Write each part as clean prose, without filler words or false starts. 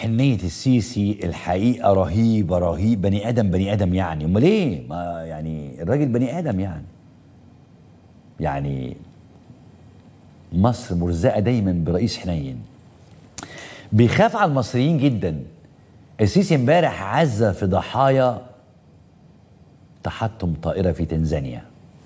حنية السيسي الحقيقة رهيبة رهيب. بني آدم يعني. امال ايه؟ ما يعني الراجل بني آدم يعني مصر مرزقة دايما برئيس حنين بيخاف على المصريين جدا. السيسي امبارح عزى في ضحايا تحطم طائرة في تنزانيا.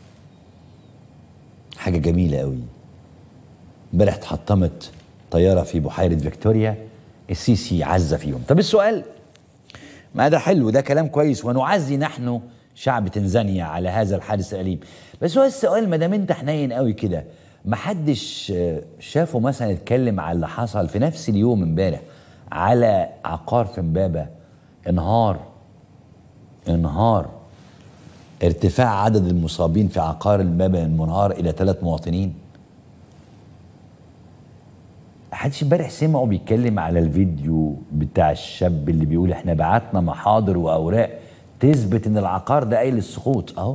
حاجة جميلة قوي. امبارح تحطمت طيارة في بحيرة فيكتوريا، السيسي عزى فيهم. طب السؤال، ما ده حلو، ده كلام كويس، ونعزي نحن شعب تنزانيا على هذا الحادث الأليم. بس هو السؤال، ما دام انت حنين قوي كده، ما حدش شافه مثلا اتكلم على اللي حصل في نفس اليوم امبارح على عقار في امبابة انهار ارتفاع عدد المصابين في عقار امبابة المنهار إلى 3 مواطنين. محدش امبارح سمعه بيتكلم على الفيديو بتاع الشاب اللي بيقول احنا بعتنا محاضر واوراق تثبت ان العقار ده قايل السقوط اهو.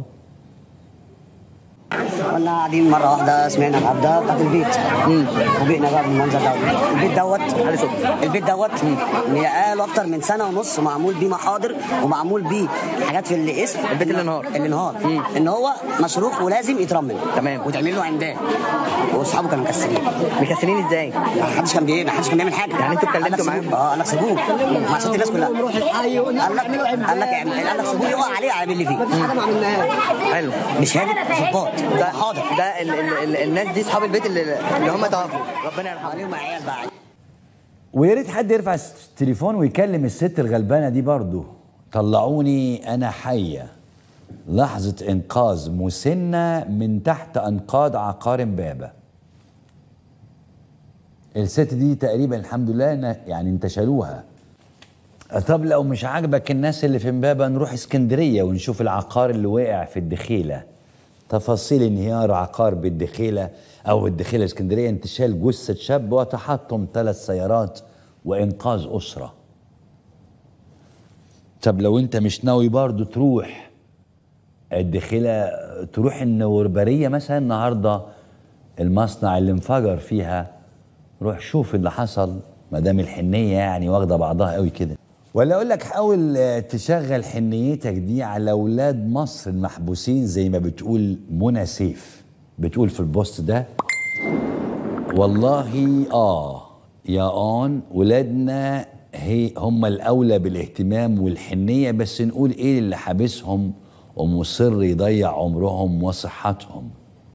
كنا قاعدين مره واحده سمعنا العبده بتاعت البيت وجئنا بقى بالمنظر دوت. البيت دوت قالوا اكتر من سنه ونص معمول بيه محاضر ومعمول بيه حاجات في الاسم. البيت اللي انهار ان هو مشروخ ولازم يترمم تمام وتعمل له عمدان. واصحابه كانوا مكسرين ازاي؟ ما حدش كان بيعمل حاجه. يعني انتوا اتكلمتوا معاهم؟ قال لك سيبوه مع ست الناس كلها. قال لك سيبوه يقع عليه على اللي فيه. مفيش حاجه ما عملناهاش. حلو بشهاده ضباط. ده حاضر. ده الناس دي اصحاب البيت اللي هم توفوا، ربنا يرحمهم. عليهم عيال بقى. ويا ريت حد يرفع التليفون ويكلم الست الغلبانه دي برضه. طلعوني انا حيه، لحظه انقاذ مسنه من تحت انقاض عقار امبابه. الست دي تقريبا الحمد لله يعني انتشلوها. طب لو مش عاجبك الناس اللي في امبابه، نروح اسكندريه ونشوف العقار اللي وقع في الدخيله. تفاصيل انهيار عقار بالدخيله او الدخيله اسكندريه، انتشال جثه شاب وتحطم 3 سيارات وانقاذ اسره. طب لو انت مش ناوي برضو تروح الدخيله، تروح النوربريه مثلا النهارده المصنع اللي انفجر فيها، روح شوف اللي حصل ما دام الحنيه يعني واخده بعضها قوي كده. ولا اقول لك حاول تشغل حنيتك دي على اولاد مصر المحبوسين زي ما بتقول منى سيف، بتقول في البوست ده والله يا ولادنا هم الاولى بالاهتمام والحنيه، بس نقول ايه اللي حابسهم ومصر يضيع عمرهم وصحتهم.